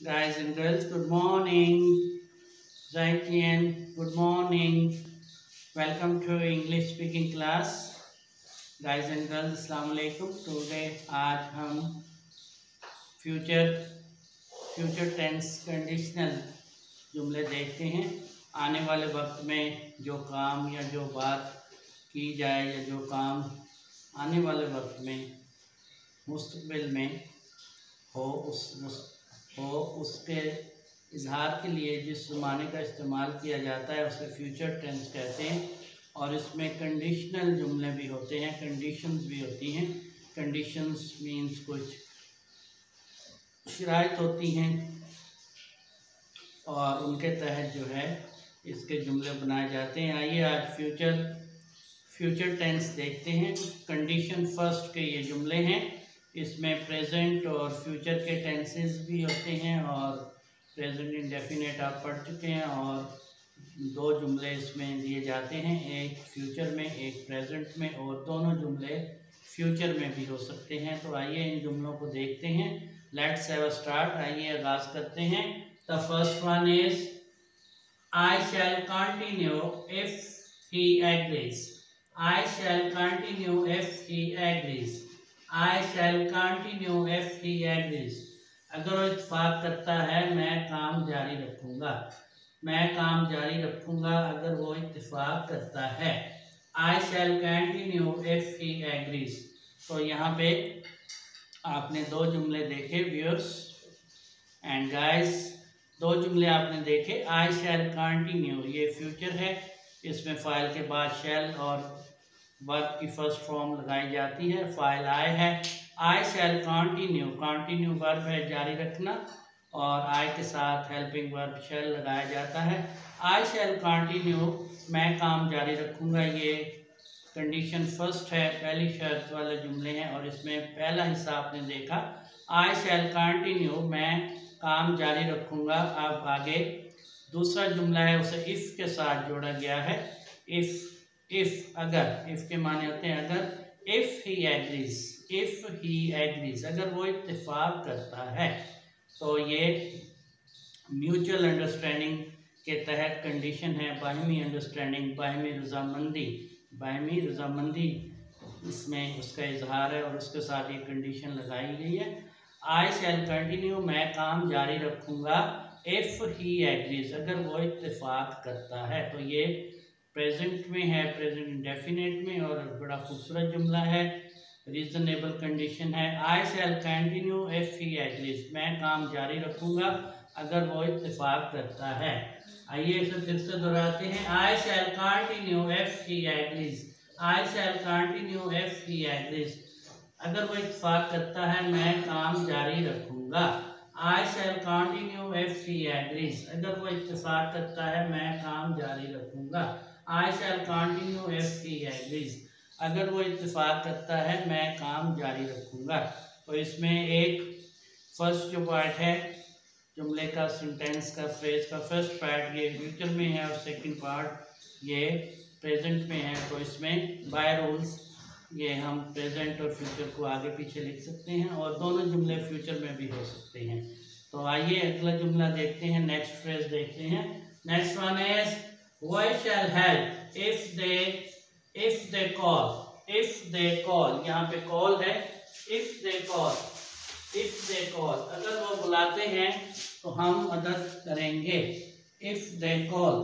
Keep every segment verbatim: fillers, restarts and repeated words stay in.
Guys and girls, good morning. Zaitian, good morning. Welcome to English speaking class. Guys and girls, अस्सलाम वालेकुम. Today आज हम future future tense conditional जुमले देखते हैं. आने वाले वक्त में जो काम या जो बात की जाए या जो काम आने वाले वक्त में मुस्तकबिल में हो उस, उस हो उसके इजहार के लिए जिस ज़माने का इस्तेमाल किया जाता है उसे फ्यूचर टेंस कहते हैं. और इसमें कंडीशनल जुमले भी होते हैं, कंडीशंस भी होती हैं. कंडीशंस मीन्स कुछ शराइत होती हैं और उनके तहत जो है इसके जुमले बनाए जाते हैं. आइए आज फ्यूचर फ्यूचर टेंस देखते हैं. कंडीशन फर्स्ट के ये जुमले हैं. इसमें प्रेजेंट और फ्यूचर के टेंसेस भी होते हैं और प्रेजेंट इंडेफिनेट आप पढ़ चुके हैं. और दो जुमले इसमें दिए जाते हैं, एक फ्यूचर में एक प्रेजेंट में, और दोनों जुमले फ्यूचर में भी हो सकते हैं. तो आइए इन जुमलों को देखते हैं. Let's have a start. आइए आगाज़ करते हैं. The first one is I shall continue if he agrees. I shall continue if he agrees. I shall continue if he agrees. अगर वो इत्तेफाक करता है मैं काम जारी रखूँगा. मैं काम जारी रखूँगा अगर वो इत्तेफाक करता है. I shall continue if he agrees. तो यहाँ पे आपने दो जुमले देखे व्यूअर्स एंड गाइस. दो जुमले आपने देखे. I shall continue ये फ्यूचर है. इसमें फाइल के बाद शैल और वर्ब की फर्स्ट फॉर्म लगाई जाती है. फाइल आई है. I shall continue. Continue verb है जारी रखना और आई के साथ हेल्पिंग वर्ब शैल लगाया जाता है. आई शैल कंटिन्यू मैं काम जारी रखूँगा. ये कंडीशन फर्स्ट है, पहली शर्त वाले जुमले हैं. और इसमें पहला हिस्सा आपने देखा आई शैल कंटिन्यू मैं काम जारी रखूँगा. अब आगे दूसरा जुमला है उसे इफ़ के साथ जोड़ा गया है. इफ़ इफ़ अगर, इफ़ के माने होते हैं अगर. If he agrees. If he agrees अगर वो इत्तेफाक करता है. तो ये म्यूचुअल अंडरस्टैंडिंग के तहत कंडीशन है. बाहिमी अंडरस्टैंडिंग, बाहिमी रजामंदी. बाहिमी रजामंदी इसमें उसका इजहार है और उसके साथ ये कंडीशन लगाई गई है. आई शैल कंटिन्यू मैं काम जारी रखूँगा. इफ़ ही एग्रीज अगर वो इत्तेफाक करता है. तो ये प्रेजेंट में है, प्रेजेंट इंडेफिनेट में, और बड़ा खूबसूरत जुमला है. रीजनेबल कंडीशन है. I shall continue if he agrees मैं काम जारी रखूँगा अगर वो इत्तेफाक करता है. आइए इसे फिर से दोहराते हैं. I shall continue if he agrees. I shall continue if he agrees अगर वो इत्तेफाक करता है मैं काम जारी रखूँगा. I shall continue if he agrees अगर वो इत्तेफाक करता है मैं काम जारी रखूँगा. I shall continue if he agrees अगर वो इत्तेफाक करता है मैं काम जारी रखूँगा. तो इसमें एक फर्स्ट जो पार्ट है जुमले का, सेंटेंस का, फ्रेज का फर्स्ट पार्ट ये फ्यूचर में है और सेकंड पार्ट ये प्रेजेंट में है. तो इसमें बाय रूल्स ये हम प्रेजेंट और फ्यूचर को आगे पीछे लिख सकते हैं और दोनों जुमले फ्यूचर में भी हो सकते हैं. तो आइए अगला जुमला देखते हैं. नेक्स्ट फ्रेज देखते हैं. Next one is We shall help if they if they call. If they call यहाँ पे call है. If they call. If they call अगर वो बुलाते हैं तो हम मदद करेंगे. If they call.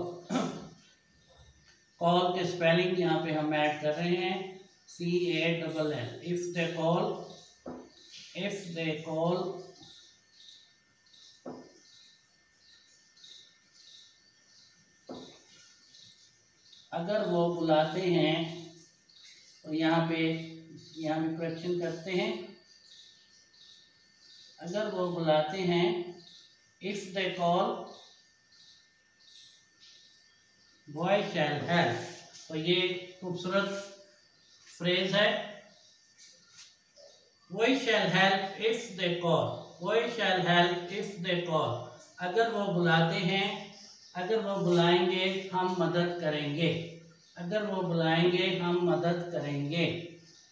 call के स्पेलिंग यहाँ पे हम ऐड कर रहे हैं. C A double L. If they call. If they call. अगर वो बुलाते हैं तो यहाँ पे यहाँ पे क्वेश्चन करते हैं. अगर वो बुलाते हैं if they call boy shall help. तो ये खूबसूरत फ्रेज है. Boy shall help if they call. Boy shall help if they call अगर वो बुलाते हैं, अगर वो बुलाएंगे हम मदद करेंगे. अगर वो बुलाएंगे हम मदद करेंगे.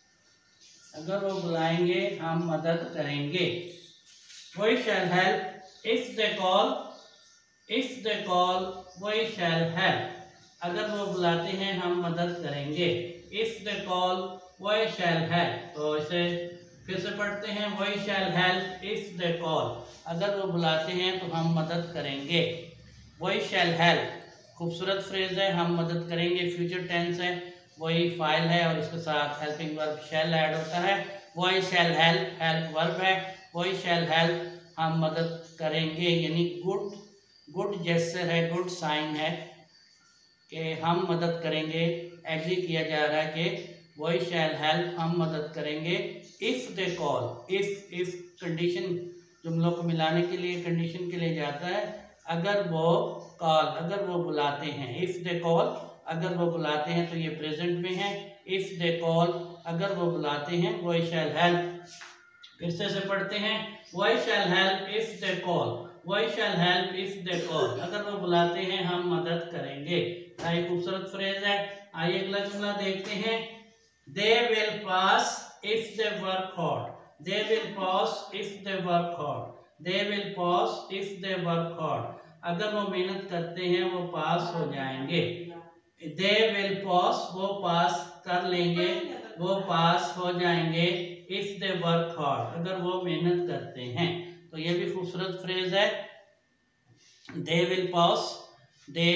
अगर वो बुलाएंगे हम मदद करेंगे. We shall help if they call if they call we shall help, अगर वो बुलाते हैं हम मदद करेंगे। If they call we shall help, तो इसे फिर से पढ़ते हैं, we shall help if they call, अगर वो बुलाते हैं तो हम मदद करेंगे। वी शैल हेल्प खूबसूरत फ्रेज है, हम मदद करेंगे, फ्यूचर टेंस है, वही फाइल है और इसके साथ हेल्पिंग वर्ब शैल ऐड होता है। We shall help, help verb है, वी शैल हेल्प हम मदद करेंगे, यानी गुड गुड जेस्चर है, गुड साइन है कि हम मदद करेंगे। एग्री किया जा रहा है कि वी शैल हेल्प हम मदद करेंगे। If they call, if if condition जुमलों को मिलाने के लिए कंडीशन के लिए जाता है। अगर वो कॉल, अगर वो बुलाते हैं, इफ़ दे कॉल अगर वो बुलाते हैं, तो ये प्रेजेंट में है। इफ़ दे कॉल अगर वो बुलाते हैं, वी शैल हेल्प, फिर से पढ़ते हैं, we shall help if they call, we shall help if they call, अगर वो बुलाते हैं हम मदद करेंगे। ये खूबसूरत फ्रेज है। आइए अगला जुमला देखते हैं, they will pass if they work hard, they will pass if they work hard, they will pass if they work hard, अगर वो मेहनत करते हैं वो पास हो जाएंगे। दे विल पास, वो पास कर लेंगे, वो पास हो जाएंगे। इफ दे वर्क हार्ड, अगर वो मेहनत करते हैं, तो ये भी खूबसूरत फ्रेज है। दे विल पास, दे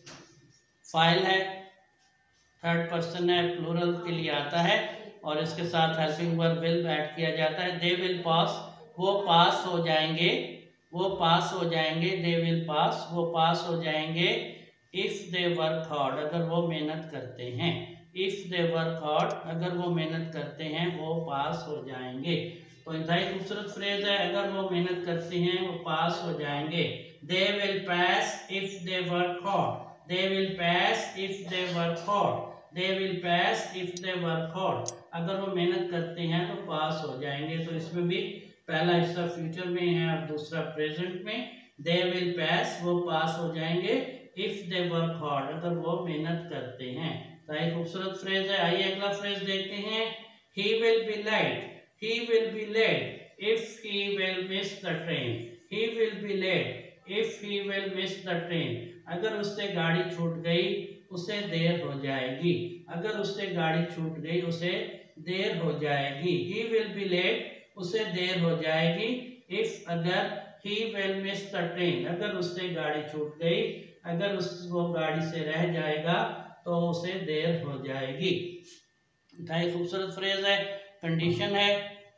फाइल है, थर्ड पर्सन है, प्लूरल के लिए आता है और इसके साथ हेल्पिंग वर्ब विल ऐड किया जाता है। दे विल पास, वो पास हो जाएंगे, वो पास हो जाएंगे। दे विल पास, वो पास हो जाएंगे। इफ दे वर्क हार्ड, अगर वो मेहनत करते हैं। इफ दे वर्क हार्ड, अगर वो मेहनत करते हैं वो पास हो जाएंगे। तो इंतहाई खूबसूरत फ्रेज है, अगर वो मेहनत करते हैं वो पास हो जाएंगे। They will pass if they work hard, they will pass if they work hard, they will pass if they work hard, अगर वो मेहनत करते हैं तो पास हो जाएंगे। तो इसमें भी पहला हिस्सा फ्यूचर में है और दूसरा प्रेजेंट में। they will pass, वो पास हो जाएंगे। if they work hard, अगर वो मेहनत करते हैं। तो ये खूबसूरत फ्रेज है। आइए अगला फ्रेज देखते हैं, he will be late, he will be late if he will miss the train, he will be late if he will miss the train, अगर उससे गाड़ी छूट गई उसे देर हो जाएगी, अगर उससे गाड़ी छूट गई उसे देर हो जाएगी। he will be late, उसे देर हो जाएगी। if, अगर he will miss the train, अगर उससे गाड़ी छूट गई, अगर उस वो गाड़ी से रह जाएगा तो उसे देर हो जाएगी। ये खूबसूरत फ्रेज है, कंडीशन है,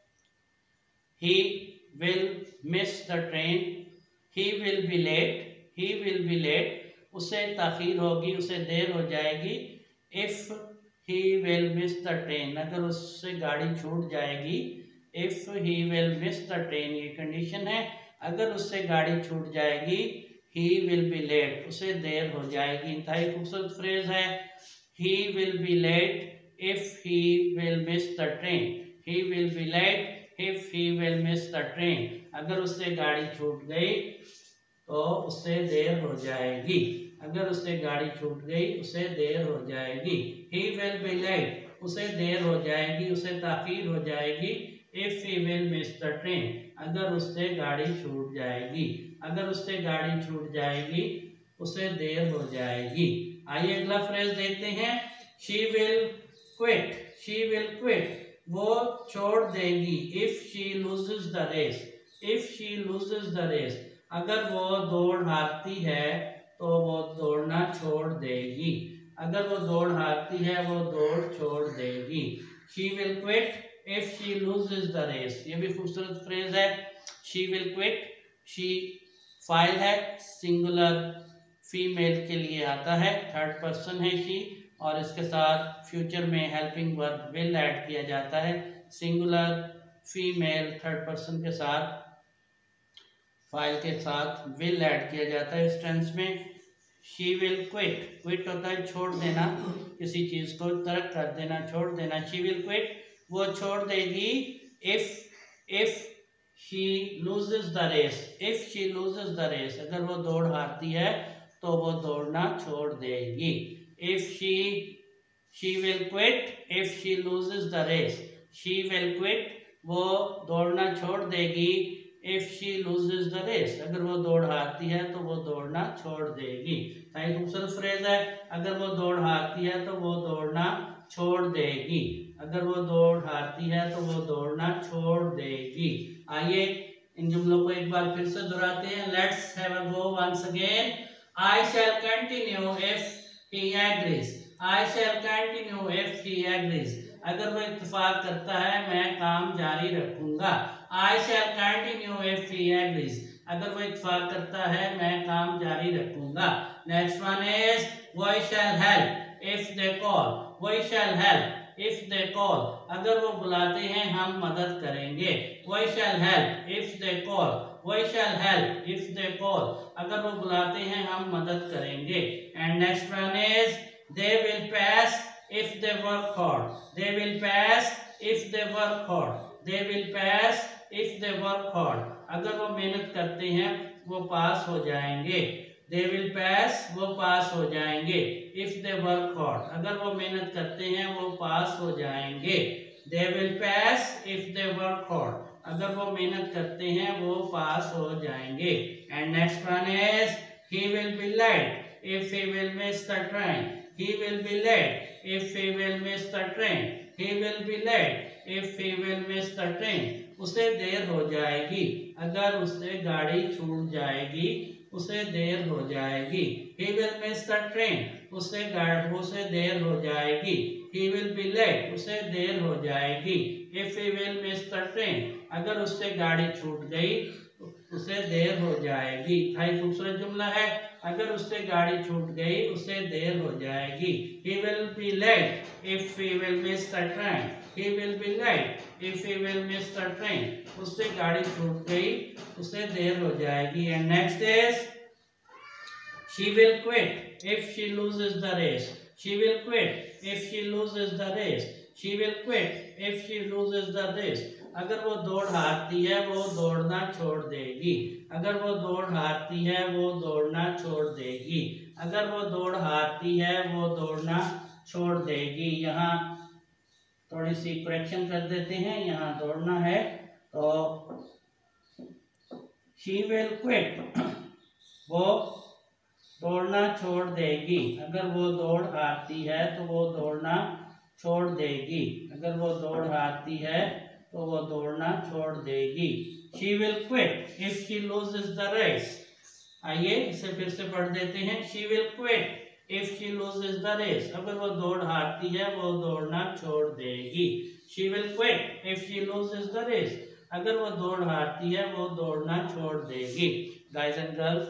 he will miss the train, he will be late, he will be late, उसे ताखीर होगी, उसे देर हो जाएगी। If he will miss the train, अगर उससे गाड़ी छूट जाएगी। If he will miss the train, ये कंडीशन है, अगर उससे गाड़ी छूट जाएगी। ही विल बी लेट, उसे देर हो जाएगी। इंतहाई खूबसूरत फ्रेज है, he will be late if he will miss the train, he will be late if he will miss the train, अगर उससे गाड़ी छूट गई तो उससे देर हो जाएगी, अगर उससे गाड़ी छूट गई उसे देर हो जाएगी। ही विल बी लेट, उसे देर हो जाएगी, उसे ताखीर हो जाएगी। If he will miss the train, अगर उससे गाड़ी छूट जाएगी, अगर उससे गाड़ी छूट जाएगी उसे देर हो जाएगी। आइए अगला फ्रेज देखते हैं, she will quit, she will quit, वो छोड़ देगी। If she loses the race, if she loses the race, अगर वो दौड़ हारती है तो वो दौड़ना छोड़ देगी, अगर वो दौड़ हारती है वो दौड़ छोड़ देगी। She will quit if she loses the race, ये भी खूबसूरत फ्रेज है। शी विल क्विट, शी फाइल है, सिंगुलर फीमेल के लिए आता है, थर्ड पर्सन है शी और इसके साथ फ्यूचर में हेल्पिंग वर्ब विल ऐड किया जाता है। सिंगुलर फीमेल थर्ड पर्सन के साथ फाइल के साथ विल ऐड किया जाता है इस टेंस में। शी विल क्विट, क्विट होता है छोड़ देना, किसी चीज को तर्क कर देना, छोड़ देना। शी विल क्विट, वो छोड़ देगी। If if she loses the race, if she loses the race, अगर वो दौड़ हारती है तो वो दौड़ना छोड़ देगी। If she she will quit if she loses the race, she will quit, वो दौड़ना छोड़ देगी। If she loses the race, अगर वो दौड़ हारती है तो वो दौड़ना छोड़ देगी। ताकि खूबसूरत फ्रेज है, अगर वो दौड़ हारती है तो वो दौड़ना छोड़ देगी, अगर वो दौड़ हारती है तो वो दौड़ना छोड़ देगी। आइए इन जुमलों को एक बार फिर से दोहराते हैं। Let's have a go once again. I shall continue if he agrees, I shall continue if he agrees, अगर वो इत्तेफाक करता है मैं काम जारी रखूंगा। I shall continue if he agrees, अगर वो इत्तेफाक करता है मैं काम जारी रखूंगा। Next one is we shall help if they call, we shall help if they call, अगर वो बुलाते हैं हम मदद करेंगे। We shall help if they call, we shall help if they call, अगर वो बुलाते हैं हम मदद करेंगे। And next one is they will pass if they work hard, they will pass if they work hard, they will pass if they work hard, अगर वो मेहनत करते हैं वो पास हो जाएंगे। they will pass, वो पास हो जाएंगे। if they work hard, अगर वो मेहनत करते हैं वो पास हो जाएंगे। they will pass if they work hard, अगर वो मेहनत करते हैं वो पास हो जाएंगे। and next one is he will be late if he will miss the train, he will be late if he will miss the train, he will be late if he will miss the train, उसे देर हो जाएगी अगर उससे गाड़ी छूट जाएगी, उसे देर हो जाएगी। he will miss the train, उसे गाड़ी उसे देर हो जाएगी। he will be late, उसे देर हो जाएगी। if he will miss the train, अगर उससे गाड़ी छूट गई उसे देर हो जाएगी। था खूबसूरत जुमला है, अगर उससे गाड़ी छूट गई उसे देर हो जाएगी। he will be late if he will miss the train, he will be late if he will miss the train, उससे गाड़ी छूट गई उसे देर हो जाएगी। and next is she will quit if she loses the race, she will quit if she loses the race, she will quit if she loses the race, अगर वो दौड़ हारती है वो दौड़ना छोड़ देगी, अगर वो दौड़ हारती है वो दौड़ना छोड़ देगी, अगर वो दौड़ हारती है वो दौड़ना छोड़ देगी। यहाँ थोड़ी सी करेक्शन कर देते हैं, यहाँ दौड़ना है तो she will quit, वो दौड़ना छोड़ देगी, अगर वो दौड़ हारती है तो वो दौड़ना छोड़ देगी, अगर वो दौड़ हारती है तो वो दौड़ना छोड़ देगी। she will quit if she loses the race, आइए इसे फिर से पढ़ देते हैं। she will quit if she loses the race, अगर वो दौड़ हारती है वो दौड़ना छोड़ देगी। she will quit if she loses the race, अगर वो दौड़ हारती है वो दौड़ना छोड़ देगी। Guys and girls,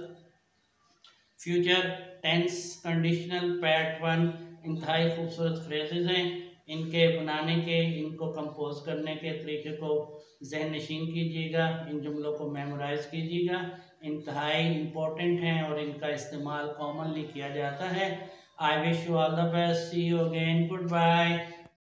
future tense conditional part one इंतहाई खूबसूरत फ्रेजेस हैं, इनके बनाने के, इनको कंपोज करने के तरीके को जहन नशीन कीजिएगा, इन जुमलों को मेमोराइज कीजिएगा, इंतहाई इम्पोर्टेंट हैं और इनका इस्तेमाल कॉमनली किया जाता है। I wish you all the best, see you again, good bye.